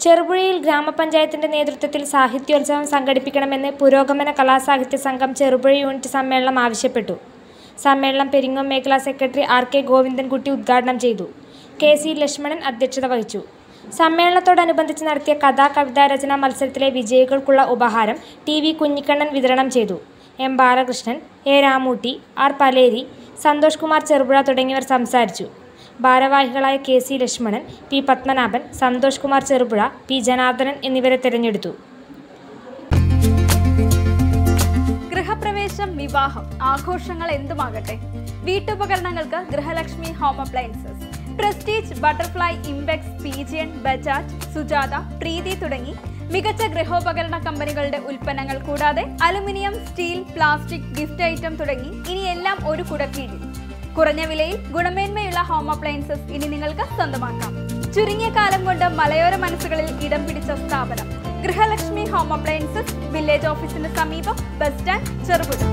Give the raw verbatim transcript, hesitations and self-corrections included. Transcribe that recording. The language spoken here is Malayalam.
ചെറുപുഴയിൽ ഗ്രാമപഞ്ചായത്തിന്റെ നേതൃത്വത്തിൽ സാഹിത്യോത്സവം സംഘടിപ്പിക്കണമെന്ന് പുരോഗമന കലാസാഹിത്യ സംഘം ചെറുപുഴ യൂണിറ്റ് സമ്മേളനം ആവശ്യപ്പെട്ടു. സമ്മേളനം പെരിങ്ങോം മേഖലാ സെക്രട്ടറി ആർ കെ ഗോവിന്ദൻകുട്ടി ഉദ്ഘാടനം ചെയ്തു. കെ സി ലക്ഷ്മണൻ അധ്യക്ഷത വഹിച്ചു. സമ്മേളനത്തോടനുബന്ധിച്ച് നടത്തിയ കഥാ കവിതാ രചനാ മത്സരത്തിലെ വിജയികൾക്കുള്ള ഉപഹാരം ടി വി കുഞ്ഞിക്കണ്ണൻ വിതരണം ചെയ്തു. M Balakrishnan, A Ramootty, R Paleri, Santhosh Kumar Cherupuzha തുടങ്ങിയവർ സംസാരിച്ചു. ഭാരവാഹികളായ K C Lakshmanan, P Padmanabhan, Santhosh Kumar Cherupuzha, P Janardhanan എന്നിവരെ തെരഞ്ഞെടുത്തു. ഗൃഹപ്രവേശം, വിവാഹം, ആഘോഷങ്ങൾ എന്തുമാകട്ടെ, വീട്ടുപകരണങ്ങൾക്ക് Grihalakshmi home appliances, Prestige, Butterfly, Impex, Pigeon, Bajaj, Sujatha, Preethi തുടങ്ങി മികച്ച ഗൃഹോപകരണ കമ്പനികളുടെ ഉൽപ്പന്നങ്ങൾ കൂടാതെ aluminium, steel, plastic, gift item തുടങ്ങി ഇനിയെല്ലാം ഒരു കുടക്കീഴിൽ. കുറഞ്ഞ വിലയിൽ ഗുണമേന്മയുള്ള ഹോം അപ്ലയൻസസ് ഇനി നിങ്ങൾക്ക് സ്വന്തമാക്കാം. ചുരുങ്ങിയ കാലം കൊണ്ട് മലയോര മനസ്സുകളിൽ ഇടം പിടിച്ച സ്ഥാപനം ഗൃഹലക്ഷ്മി ഹോം അപ്ലയൻസസ്, വില്ലേജ് ഓഫീസിന് സമീപം, ബസ് സ്റ്റാൻഡ്, ചെറുപുഴ.